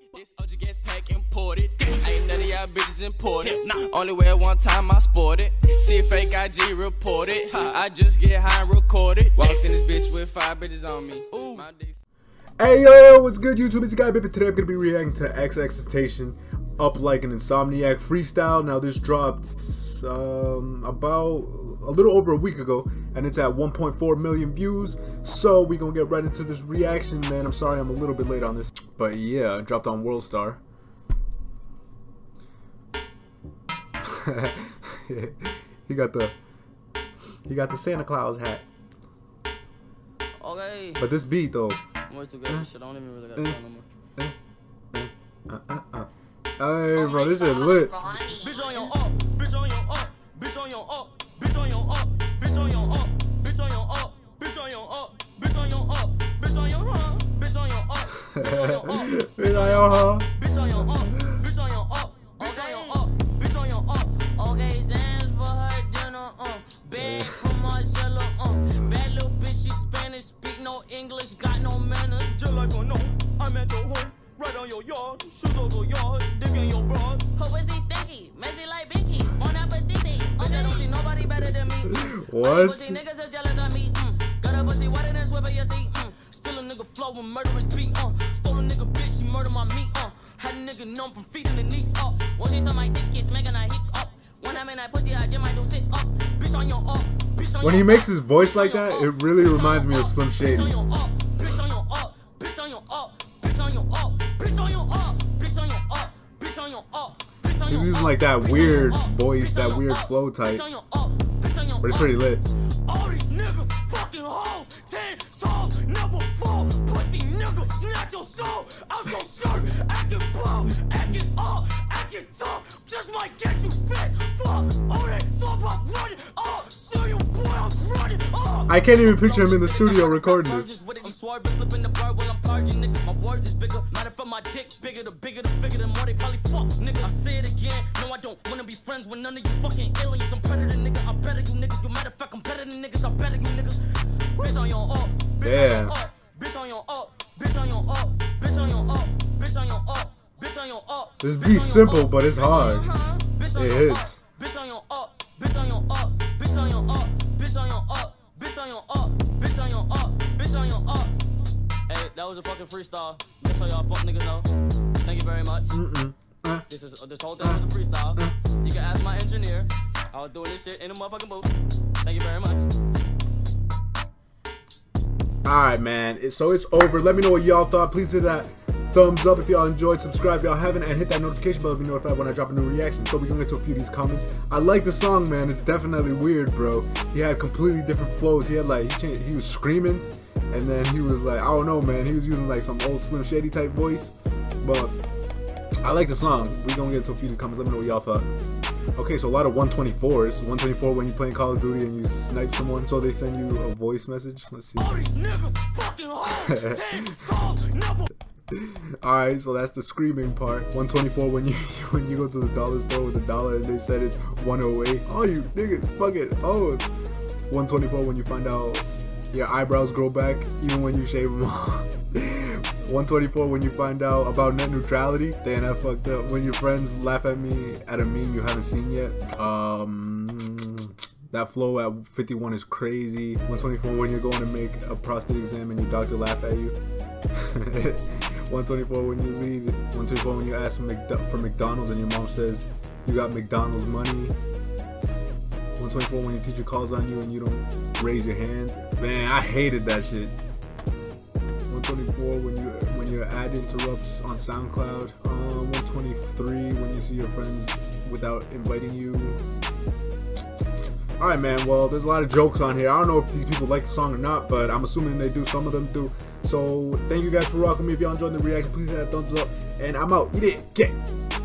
This OG gets pack imported. Ain't none of y'all bitches imported. Only wear one time I sported. See a fake IG reported. I just get high and recorded. Walked in this bitch with 5 bitches on me. Ooh. My dick's... Hey yo, what's good YouTube? It's your guy BIPTV. Today I'm gonna be reacting to XXXTentacion, Up Like an Insomniac Freestyle. Now this dropped about a little over a week ago, and it's at 1.4 million views. So we gonna get right into this reaction, man. I'm sorry I'm a little bit late on this, but yeah, it dropped on WorldStar. he got the Santa Claus hat. Okay. But this beat though. Shit, I don't even really got to no more. Hey, bro, this shit lit. Bitch on your up, bitch on your up, bitch on your up, bitch on your up, bitch on your up, bitch on your up, bitch on your up, bitch on your up, bitch on your up, bitch on your up, bitch on your up, bitch on your up, bitch on your up, bitch on your up, bitch on your up. Okay, Zans for her dinner, bag for Marcella, bad little bitch, she Spanish, speak no English, got no manners. Just like I know, I'm at your home. Right on your yard, shoes over yard, digging your broad. Her pussy stinky, messy like Binky, on that petite. Bitch, I don't see nobody better than me. What? Pussy niggas are jealous of me. Got a pussy wetter than Swiffer, you see. Still a nigga flow with murderous beat. Stole a nigga bitch, she murdered my meat. Had a nigga numb from feeding the knee up. When she saw my dick, it's making a hick up. When I'm in that pussy, I did my do sit up. Bitch on your up, bitch on your. When he makes his voice like that, it really reminds me of Slim Shady. Bitch on your up, bitch on your up, bitch on your up, bitch on your up. He's using like that weird voice, that weird flow type, but it's pretty lit. All these niggas fucking hoes, 10 toes, never fall. Pussy nigga, snatch your soul out your shirt, acting bomb, acting up, acting tough. Just might get you fat. Fuck all that talk about running. Show you boy, I'm running. I can't even picture him in the studio recording this. I'm swerving, flipping the bird while I'm purging niggas. My words is bigger. Matter from my dick, bigger the figure, the more they probably fuck niggas. I say it again. No, I don't wanna be friends with none of you fucking aliens. I'm predator, nigga. I'm better you niggas. You matter of fact, I'm better than niggas. I'm better you niggas. Bitch on your up. Yeah. Bitch on your up. Bitch on your up. Bitch on your up. Bitch on your up. Bitch on your up. This beat's simple, but it's hard. It hits. Bitch on your up. Bitch on your up. Bitch on your up. Bitch on your up. Bitch on your up. Bitch on your up. Bitch on your up. Hey, that was a fucking freestyle. Just so y'all fuck niggas know. Thank you very much. This whole thing was a freestyle. You can ask my engineer. I was doing this shit in a motherfucking booth. Thank you very much. Alright, man. So it's over. Let me know what y'all thought. Please hit that thumbs up if y'all enjoyed. Subscribe if y'all haven't, and hit that notification bell to be notified when I drop a new reaction. So we can get to a few of these comments. I like the song, man. It's definitely weird, bro. He had completely different flows. He had like he was screaming, and then he was like, I don't know, man. He was using like some old Slim Shady type voice, but I like the song. We gonna get to a few of the comments. Let me know what y'all thought. Okay, so a lot of 124s. 124 when you playing Call of Duty and you snipe someone, so they send you a voice message. Let's see. All these niggas fucking hoes, 10 toes, never. Alright, so that's the screaming part. 124 when you go to the dollar store with $1 and they said it's 108. Oh, you niggas, fuck it. Oh, 124 when you find out your eyebrows grow back even when you shave them off. 124 when you find out about net neutrality. Damn, I fucked up. When your friends laugh at me at a meme you haven't seen yet. That flow at 51 is crazy. 124 when you're going to make a prostate exam and your doctor laugh at you. 124 when you leave. 124 when you ask for McDonald's and your mom says you got McDonald's money. 124 when your teacher calls on you and you don't raise your hand. Man, I hated that shit. 124 when your ad interrupts on SoundCloud. 123 when you see your friends without inviting you. Alright, man, well, there's a lot of jokes on here. I don't know if these people like the song or not, but I'm assuming they do. Some of them do. So thank you guys for rocking me. If y'all enjoyed the reaction, please hit that thumbs up, and I'm out. Eat it. Get.